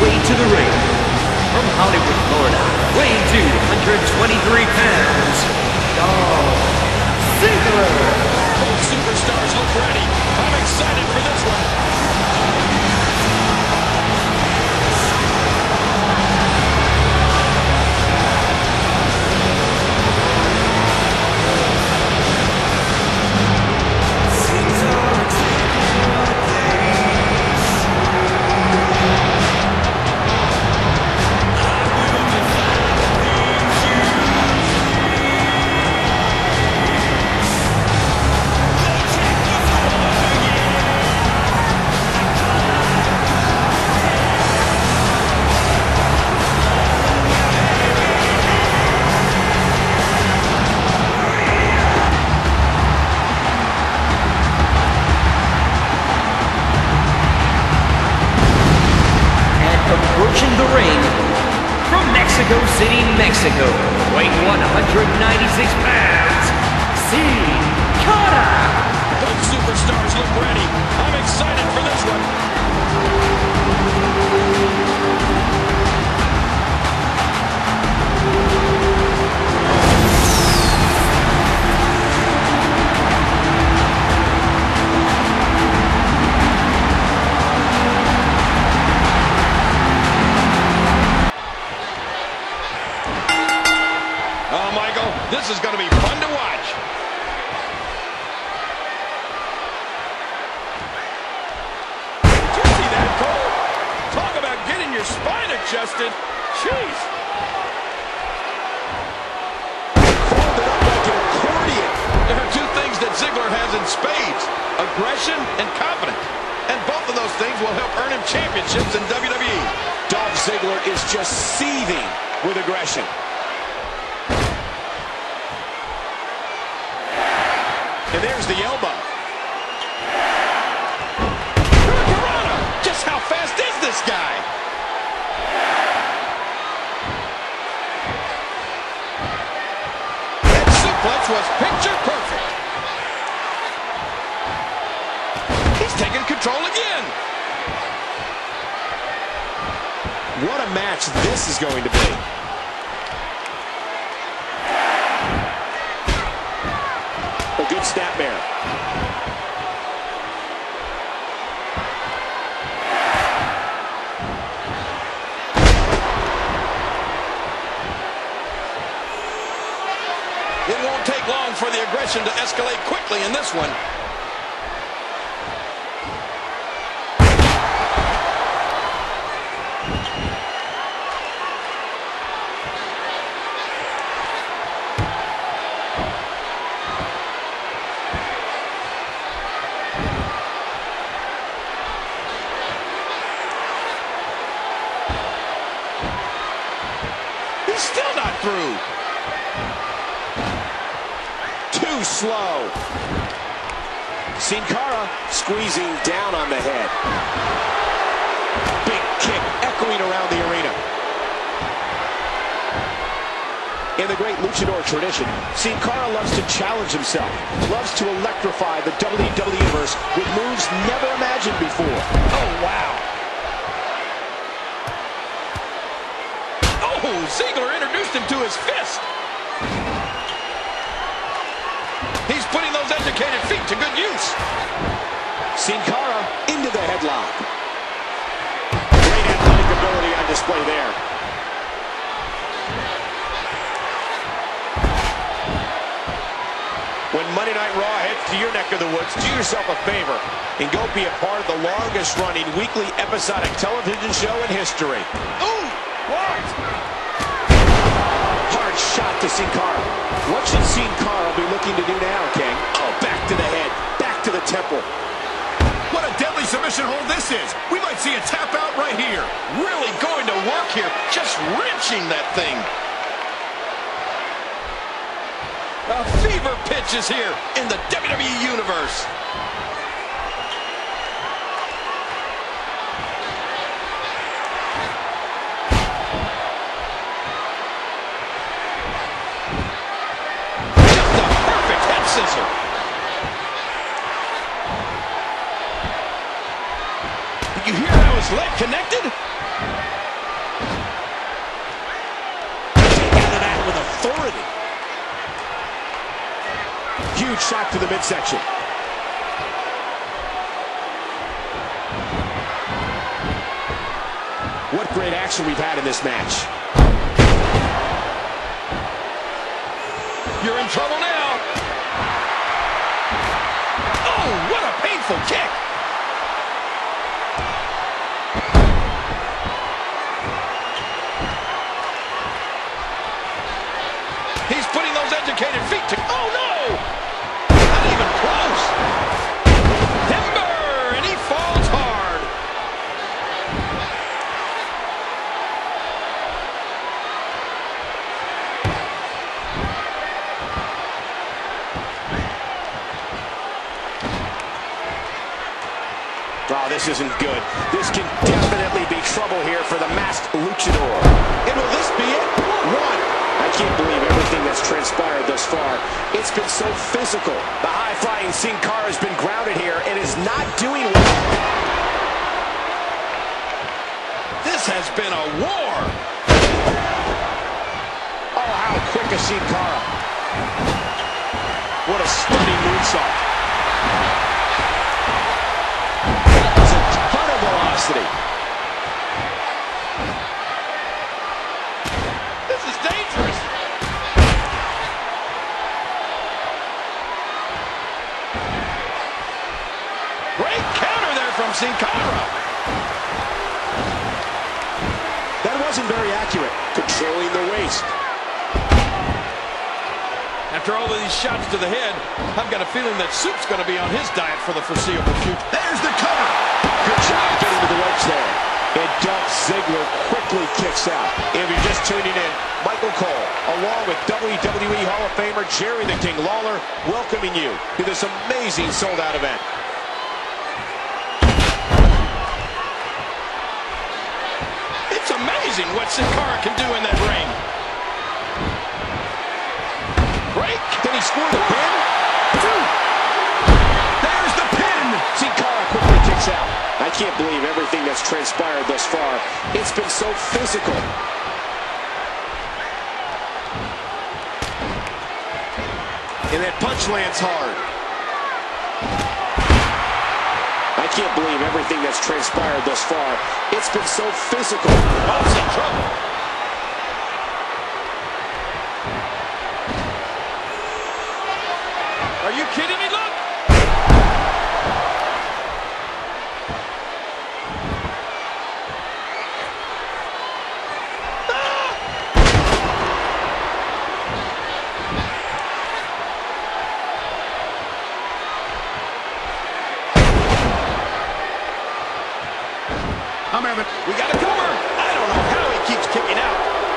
way to the ring, from Hollywood, Florida, weighing 223 pounds, Dolph Ziggler. Both superstars look ready. I'm excited for this one. Approaching the ring, from Mexico City, Mexico, weighing 196 pounds, Sin Cara. Both superstars look ready. I'm excited for this one. Oh, Michael, this is going to be fun to watch. Did you see that, Cole? Talk about getting your spine adjusted. Jeez. Folded up like an accordion. There are two things that Ziggler has in spades: aggression and confidence. And both of those things will help earn him championships in WWE. Dolph Ziggler is just seething with aggression. And there's the elbow. Piranha! Just how fast is this guy? That suplex was picture perfect. He's taking control again. What a match this is going to be. A good snapmare. It won't take long for the aggression to escalate quickly in this one. He's still not through. Too slow. Sin Cara squeezing down on the head. Big kick echoing around the arena. In the great luchador tradition, Sin Cara loves to challenge himself, loves to electrify the WWE Universe with moves never imagined before. Oh, wow. Oh, Ziggler introduced him to his fist. He's putting those educated feet to good use. Sin Cara into the headlock. Great athletic ability on display there. When Monday Night Raw heads to your neck of the woods, do yourself a favor and go be a part of the longest running weekly episodic television show in history. Ooh, what? Hard shot to Sin Cara. What should Sin Cara be looking to do now, King? Oh, back to the head, back to the temple. What a deadly submission hold this is. We might see a tap out right here. Really going to work here, just wrenching that thing. A fever pitch is here in the WWE Universe. Just a perfect head scissor. Did you hear how his leg connected? Take out of that with authority. Huge shot to the midsection. What great action we've had in this match. You're in trouble now. Oh, what a painful kick. He's putting those educated feet to... Oh, no! Not even close. Timber, and he falls hard. Oh, this isn't good. This can definitely be trouble here for the masked luchador. And will this be it? One. I can't believe everything that's transpired thus far. It's been so physical. The high-flying Sin Cara has been grounded here and is not doing well. This has been a war. Oh, how quick is Sin Cara. What a stunning moonsault. That's a ton of velocity. This is dangerous. Great counter there from Sin Cara. That wasn't very accurate. Controlling the waist. After all of these shots to the head, I've got a feeling that Soup's going to be on his diet for the foreseeable future. There's the cover. Good job getting to the ropes there. And Dolph Ziggler quickly kicks out. If you're just tuning in, Michael Cole, along with WWE Hall of Famer Jerry the King Lawler, welcoming you to this amazing sold-out event. It's amazing what Sin Cara can do in that ring. Break. Did he score the pin? Two. There's the pin. Sin Cara quickly kicks out. I can't believe everything that's transpired thus far. It's been so physical. And that punch lands hard. I can't believe everything that's transpired thus far. It's been so physical. Bob's in trouble. Are you kidding me? Look. We got a cover. I don't know how he keeps kicking out.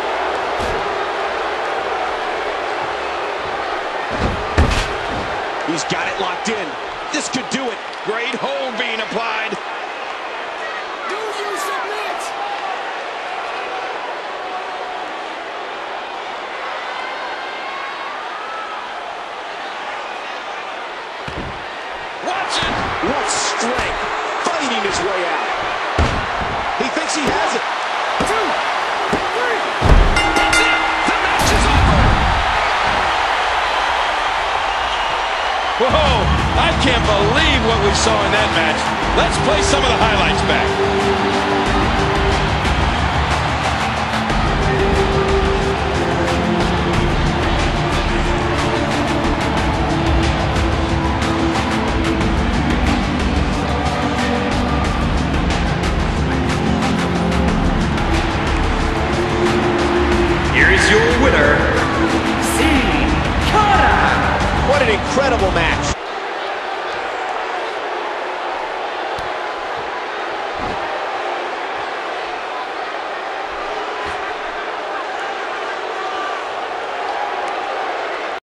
He's got it locked in. This could do it. Great hold being applied. Do you submit? Watch it. What strength. Fighting his way out. He thinks he has it. 2, 3. That's it. The match is over. Whoa. I can't believe what we saw in that match. Let's play some of the highlights back. Here is your winner, Sin Cara. What an incredible match.